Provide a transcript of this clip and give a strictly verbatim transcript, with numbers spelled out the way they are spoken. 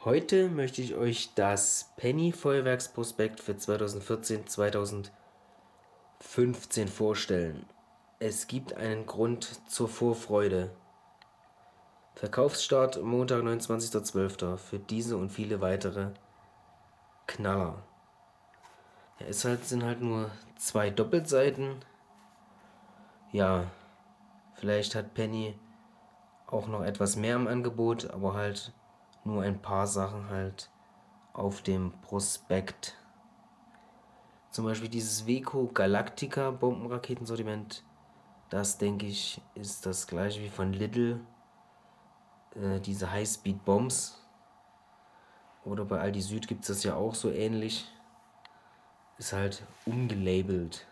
Heute möchte ich euch das Penny Feuerwerksprospekt für zweitausendvierzehn zweitausendfünfzehn vorstellen. Es gibt einen Grund zur Vorfreude. Verkaufsstart Montag, neunundzwanzigster zwölfter für diese und viele weitere Knaller. Ja, es halt, sind halt nur zwei Doppelseiten. Ja, vielleicht hat Penny auch noch etwas mehr im Angebot, aber halt nur ein paar Sachen halt auf dem Prospekt. Zum Beispiel dieses Veco Galactica Bombenraketensortiment. Das denke ich ist das gleiche wie von Lidl. Äh, diese Highspeed Bombs. Oder bei Aldi Süd gibt es das ja auch so ähnlich. Ist halt umgelabelt.